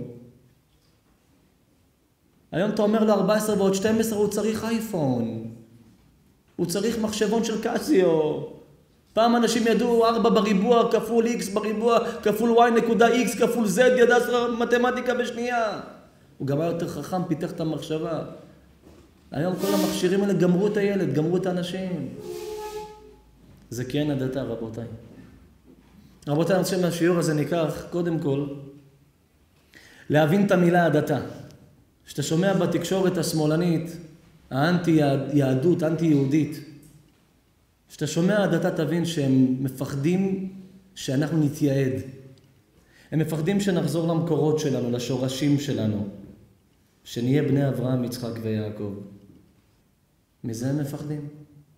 היום אתה אומר לו 14 ועוד 12 הוא צריך אייפון. הוא צריך מחשבון של קסיו. פעם אנשים ידעו 4 בריבוע כפול x בריבוע כפול y.x כפול z, ידע מתמטיקה בשנייה. הוא גם היה יותר חכם, פיתח את המחשבה. היום כל המכשירים האלה גמרו את הילד, גמרו את האנשים. זה כן הדתה, רבותיי. רבותיי, אני חושב מהשיעור הזה ניקח, קודם כל, להבין את המילה הדתה. שאתה שומע בתקשורת השמאלנית, האנטי-יהדות, אנטי-יהודית, שאתה שומע הדתה תבין שהם מפחדים שאנחנו נתייעד. הם מפחדים שנחזור למקורות שלנו, לשורשים שלנו. שנהיה בני אברהם, יצחק ויעקב. מזה הם מפחדים.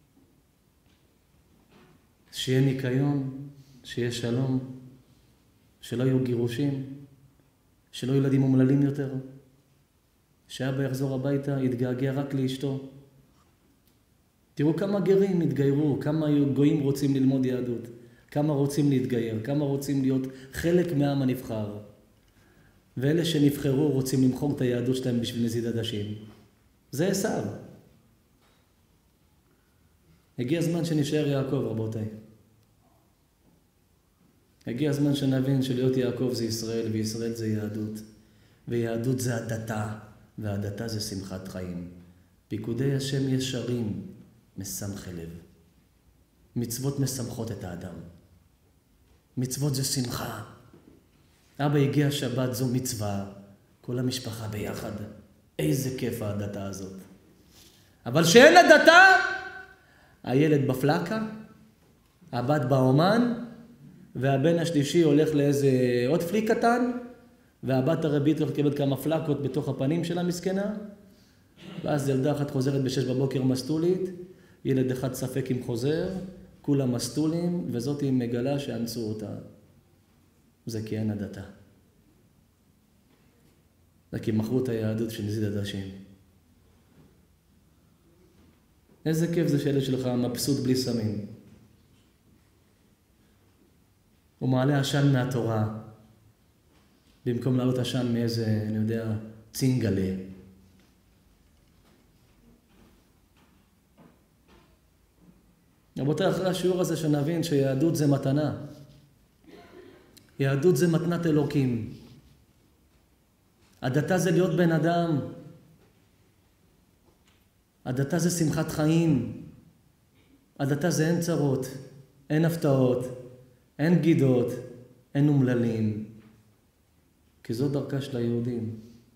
שיהיה ניקיון, שיהיה שלום, שלא יהיו גירושים, שלא ילדים אומללים יותר, שאבא יחזור הביתה, יתגעגע רק לאשתו. תראו כמה גרים התגיירו, כמה גויים רוצים ללמוד יהדות, כמה רוצים להתגייר, כמה רוצים להיות חלק מהעם הנבחר. ואלה שנבחרו רוצים למחוק את היהדות שלהם בשביל נזיד עדשים. זה עשיו. הגיע הזמן שנשאר יעקב, רבותיי. הגיע הזמן שנבין שלהיות יעקב זה ישראל, וישראל זה יהדות. ויהדות זה הדתה, והדתה זה שמחת חיים. פיקודי השם ישרים, משמחי לב. מצוות משמחות את האדם. מצוות זה שמחה. אבא הגיע שבת, זו מצווה, כל המשפחה ביחד. איזה כיף ההדתה הזאת. אבל שאין הדתה, הילד בפלקה, הבת באומן, והבן השלישי הולך לאיזה עוד פליק קטן, והבת הרביעית הולכת לקבל כמה פלקות בתוך הפנים של המסכנה, ואז ילדה אחת חוזרת ב6 בבוקר מסטולית, ילד אחד ספק אם חוזר, כולם מסטולים, וזאת היא מגלה שאנסו אותה. זה כי אין הדתה. זה כי מכרו את היהדות של נזיד עדשים. איזה כיף זה שילד שלך מבסוט בלי סמים. הוא מעלה עשן מהתורה, במקום לעלות עשן מאיזה, אני יודע, צינגלה. רבותיי, אחרי השיעור הזה שנבין שיהדות זה מתנה. יהדות זה מתנת אלוקים. הדתה זה להיות בן אדם. הדתה זה שמחת חיים. הדתה זה אין צרות, אין הפתעות, אין גידות, אין אומללים. כי זו דרכה של היהודים.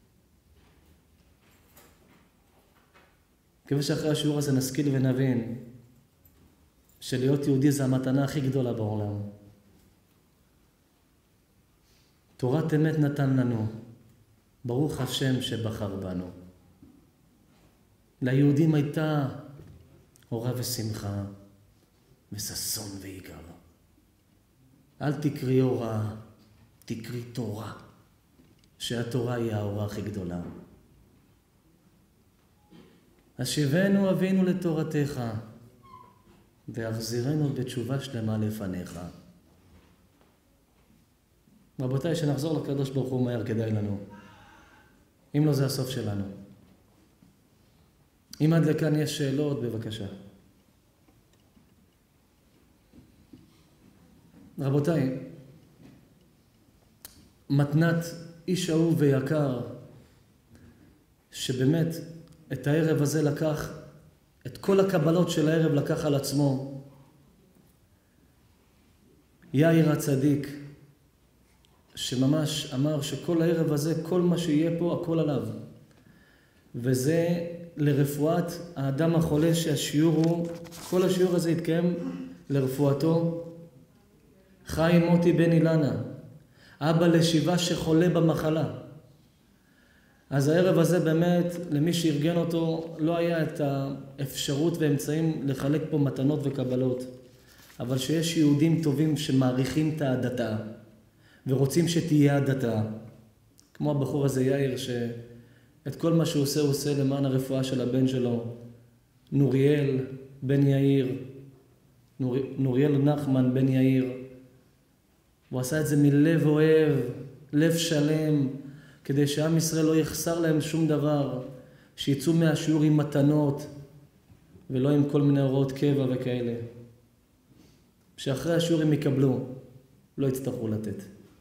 כיוון שאחרי השיעור הזה נשכיל ונבין שלהיות יהודי זה המתנה הכי גדולה בעולם. תורת אמת נתן לנו, ברוך השם שבחר בנו. ליהודים הייתה אורה ושמחה וששון ויגאל. אל תקרי אורה, תקרי תורה, שהתורה היא האורה הכי גדולה. השיבנו אבינו לתורתך, והחזירנו בתשובה שלמה לפניך. רבותיי, שנחזור לקדוש ברוך הוא מהר כדאי לנו. אם לא, זה הסוף שלנו. אם עד לכאן יש שאלות, בבקשה. רבותיי, מתנת איש אהוב ויקר, שבאמת את הערב הזה לקח, את כל הקבלות של הערב לקח על עצמו, יאיר הצדיק, שממש אמר שכל הערב הזה, כל מה שיהיה פה, הכל עליו. וזה לרפואת האדם החולה, שהשיעור הוא, כל השיעור הזה יתקיים לרפואתו. חיים מוטי בן אילנה, אבא לשבעה שחולה במחלה. אז הערב הזה באמת, למי שארגן אותו, לא היה את האפשרות ואמצעים לחלק פה מתנות וקבלות. אבל שיש יהודים טובים שמעריכים את ההדתה, ורוצים שתהיה הדתה. כמו הבחור הזה יאיר, שאת כל מה שהוא עושה, הוא עושה למען הרפואה של הבן שלו. נוריאל בן יאיר, נוריאל נחמן בן יאיר. הוא עשה את זה מלב אוהב, לב שלם, כדי שעם ישראל לא יחסר להם שום דבר, שיצאו מהשיעור עם מתנות, ולא עם כל מיני הוראות קבע וכאלה. שאחרי השיעור הם יקבלו, לא יצטרכו לתת.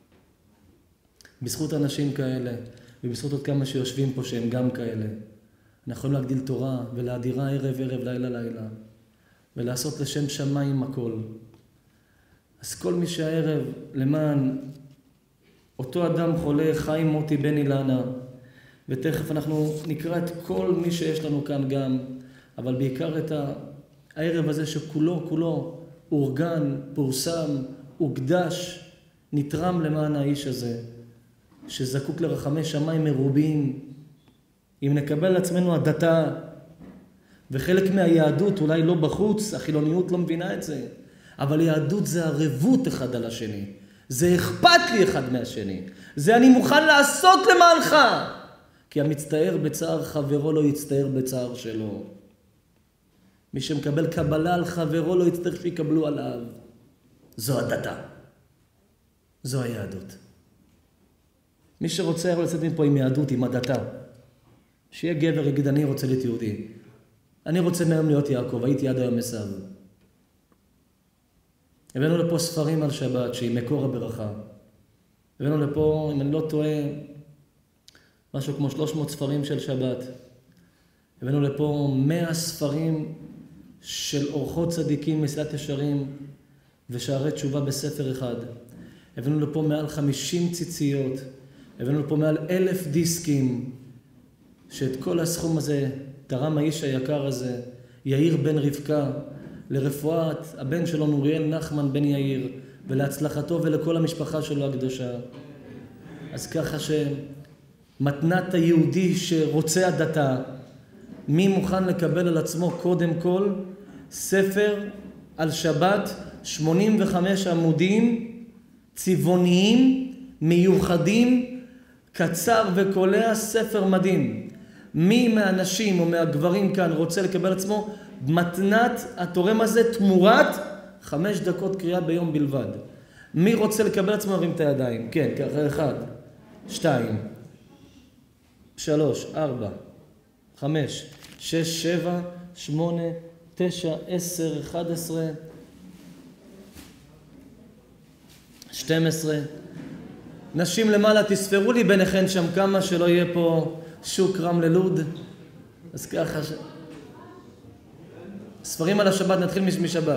בזכות אנשים כאלה, ובזכות עוד כמה שיושבים פה שהם גם כאלה, אנחנו יכולים להגדיל תורה ולהדירה ערב ערב, לילה לילה, ולעשות לשם שמיים הכל. אז כל מי שהערב למען אותו אדם חולה, חיים מוטי בן אילנה, ותכף אנחנו נקרא את כל מי שיש לנו כאן גם, אבל בעיקר את הערב הזה שכולו אורגן, פורסם, הוקדש, נתרם למען האיש הזה, שזקוק לרחמי שמיים מרובים. אם נקבל לעצמנו הדתה, וחלק מהיהדות אולי לא בחוץ, החילוניות לא מבינה את זה, אבל יהדות זה ערבות אחד על השני. זה אכפת לי אחד מהשני. זה אני מוכן לעשות למענך. כי המצטער בצער חברו לא יצטער בצער שלו. מי שמקבל קבלה על חברו לא יצטרך שיקבלו עליו. זו הדתה. זו היהדות. מי שרוצה לצאת מפה עם יהדות, עם הדתה, שיהיה גבר, יגיד אני רוצה להיות יהודי. אני רוצה מהיום להיות יעקב, הייתי עד היום עשיו. הבאנו לפה ספרים על שבת, שהיא מקור הברכה. הבאנו לפה, אם אני לא טועה, משהו כמו 300 ספרים של שבת. הבאנו לפה 100 ספרים של אורחות צדיקים, מסילת ישרים ושערי תשובה בספר אחד. הבאנו לפה מעל 50 ציציות. הבאנו לפה מעל 1,000 דיסקים, שאת כל הסכום הזה תרם האיש היקר הזה, יאיר בן רבקה, לרפואת הבן שלו נוריאל נחמן בן יאיר, ולהצלחתו ולכל המשפחה שלו הקדושה. אז ככה שמתנת היהודי שרוצה הדתה, מי מוכן לקבל על עצמו קודם כל ספר על שבת, 85 עמודים, צבעוניים, מיוחדים, קצר וקולע, ספר מדהים. מי מהאנשים או מהגברים כאן רוצה לקבל על עצמו מתנת התורם הזה תמורת 5 דקות קריאה ביום בלבד? מי רוצה לקבל על עצמו? הרים את הידיים. כן, ככה 1, 2, 3, 4, 5, 6, 7, 8, 9, 10, 11, 12. נשים למעלה, תספרו לי ביניכן שם כמה, שלא יהיה פה שוק רם ללוד. אז ככה ספרים על השבת, נתחיל משבת.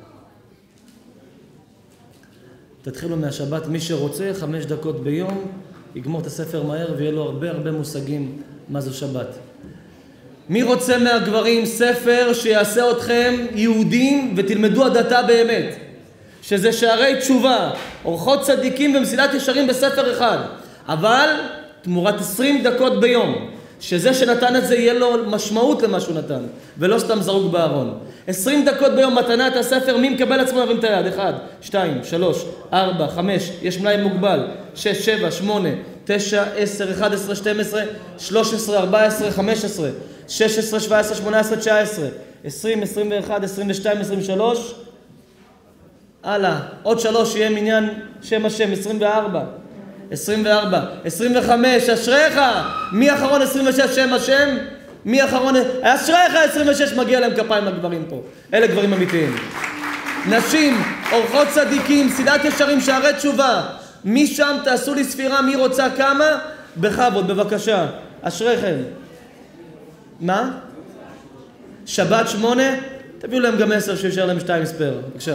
תתחילו מהשבת, מי שרוצה 5 דקות ביום, יגמור את הספר מהר ויהיה לו הרבה מושגים מה זו שבת. מי רוצה מהגברים ספר שיעשה אתכם יהודים ותלמדו הדתה באמת? שזה שערי תשובה, אורחות צדיקים ומסילת ישרים בספר אחד, אבל תמורת 20 דקות ביום, שזה שנתן את זה יהיה לו משמעות למה שהוא נתן, ולא סתם זרוק בארון. 20 דקות ביום מתנה את הספר, מי מקבל עצמו? להרים את היד. 1, 2, 3, 4, 5, יש מלאי מוגבל, 6, 7, 8, 9, 10, 11, 12, 13, 14, 15, 16, 17, 18, 19, 20, 21, 22, 23, הלאה, עוד 3 יהיה מניין שם השם, 24, 24, 25, אשריך, מי אחרון? 26 שם השם, מי אחרון? אשריך 26, מגיע להם כפיים לגברים פה, אלה גברים אמיתיים. נשים, אורחות צדיקים, סילת ישרים, שערי תשובה, מי שם? תעשו לי ספירה, מי רוצה כמה? בכבוד, בבקשה, אשריכם. מה? שבת 8, תביאו להם גם 10 שישאר להם 2 ספר, בבקשה.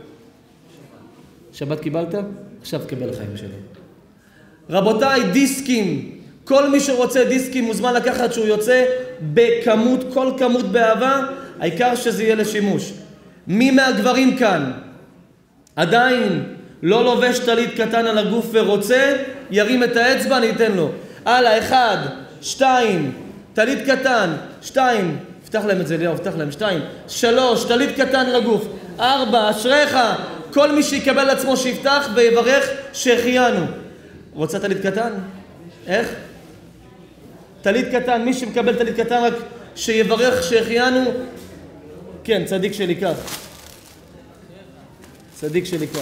שבת קיבלת? עכשיו תקבל לחיים שלו. רבותיי, דיסקים. כל מי שרוצה דיסקים מוזמן לקחת שהוא יוצא בכמות, כל כמות באהבה, העיקר שזה יהיה לשימוש. מי מהגברים כאן עדיין לא לובש טלית קטן על הגוף ורוצה, ירים את האצבע, אני אתן לו. הלאה, 1, 2, טלית קטן, 2, פתח להם את זה, ליאור, פתח להם, 2, 3, טלית קטן לגוף, 4, אשריך. כל מי שיקבל לעצמו שיפתח ויברך שהחיינו. רוצה טלית קטן? איך? טלית קטן, מי שמקבל טלית קטן רק שיברך שהחיינו. כן, צדיק שלי כך. צדיק שלי כך.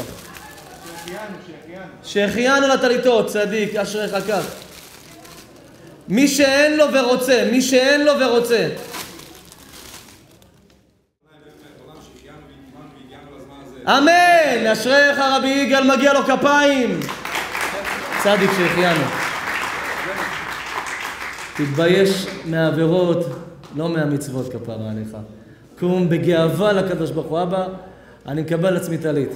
שהחיינו לטליתות, צדיק, אשריך כך. מי שאין לו ורוצה, מי שאין לו ורוצה. אמן, אשריך רבי יגאל, מגיע לו כפיים. צדיק שהחיינו. תתבייש מהעבירות, לא מהמצוות כפרה עליך. קום בגאווה לקדוש ברוך הוא. אבא, אני מקבל לעצמי טלית.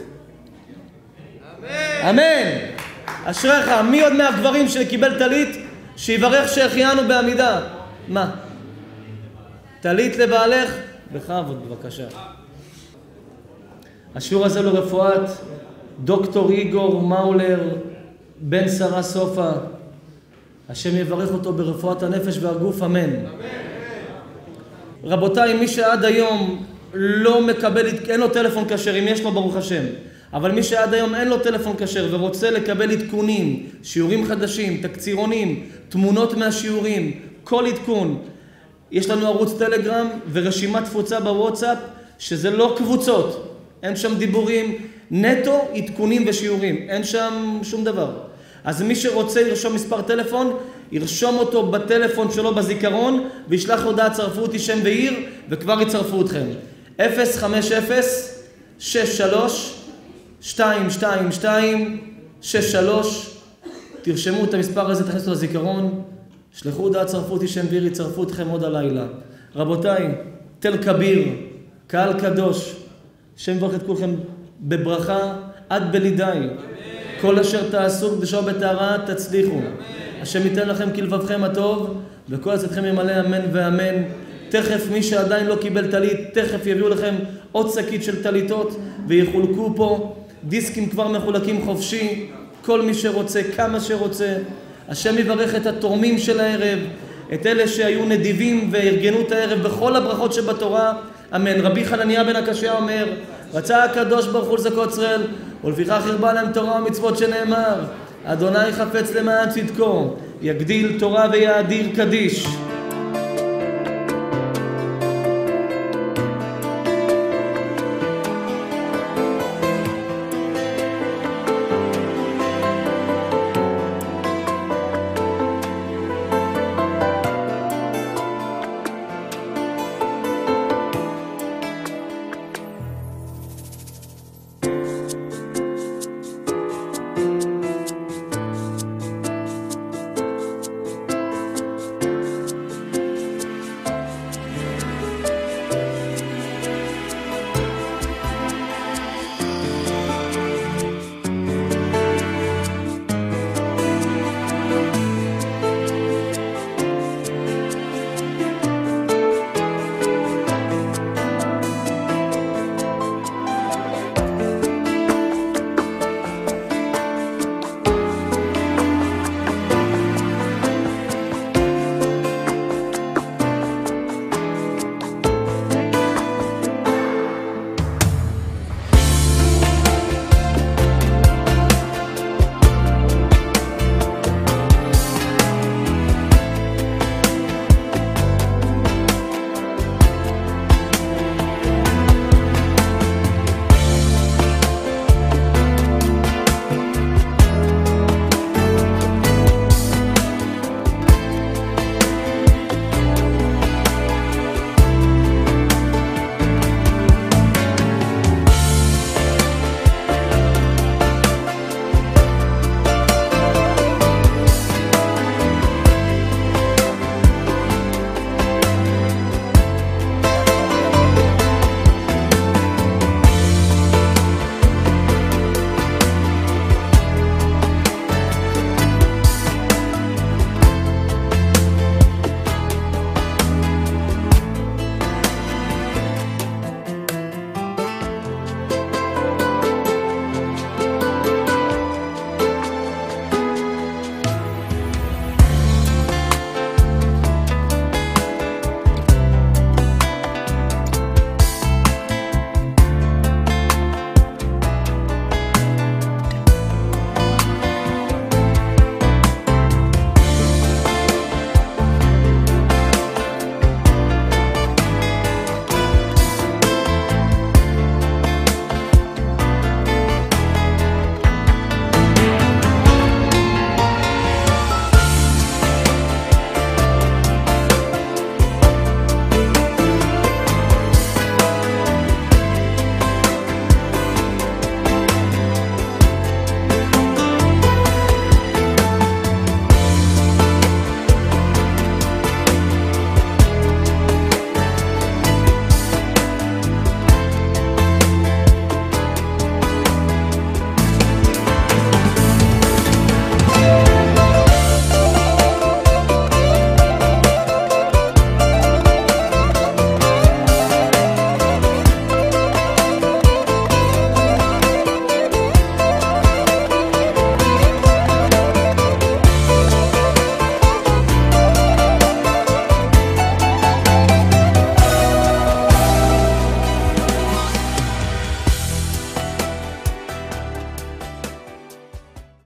אמן. אמן. אשריך, מי עוד מהגברים שקיבל טלית שיברך שהחיינו בעמידה? מה? טלית לבעלך? בכבוד, בבקשה. השיעור הזה לרפואת דוקטור איגור מאולר, בן שרה סופה. השם יברך אותו ברפואת הנפש והגוף, אמן. רבותיי, מי שעד היום לא מקבל, אין לו טלפון כשר, אם יש לו ברוך השם, אבל מי שעד היום אין לו טלפון כשר ורוצה לקבל עדכונים, שיעורים חדשים, תקצירונים, תמונות מהשיעורים, כל עדכון, יש לנו ערוץ טלגרם ורשימת תפוצה בוואטסאפ, שזה לא קבוצות, אין שם דיבורים, נטו עדכונים ושיעורים, אין שם שום דבר. אז מי שרוצה לרשום מספר טלפון, ירשום אותו בטלפון שלו בזיכרון, וישלח הודעה, צרפו אותי שם ועיר, וכבר יצרפו אתכם. 050-63-222-63, תרשמו את המספר הזה, תכניסו לזיכרון, שלחו הודעה, צרפו אותי שם ועיר, יצרפו אתכם עוד הלילה. רבותיי, תל כביר, קהל קדוש, שם יברך את כולכם בברכה עד בלידי. כל אשר תעשו קדושה בטהרה תצליחו. השם ייתן לכם כלבבכם הטוב, וכל עצתכם ימלא אמן ואמן. תכף מי שעדיין לא קיבל טלית, תכף יביאו לכם עוד שקית של טליתות, ויחולקו פה. דיסקים כבר מחולקים חופשי, כל מי שרוצה, כמה שרוצה. השם יברך את התורמים של הערב, את אלה שהיו נדיבים וארגנו את הערב בכל הברכות שבתורה, אמן. רבי חנניה בן הקשיא אומר, רצה הקדוש ברוך הוא לזכות ישראל, ולפיכך הרבה להם תורה ומצוות שנאמר, אדוני חפץ למען צדקו, יגדיל תורה ויאדיר קדיש.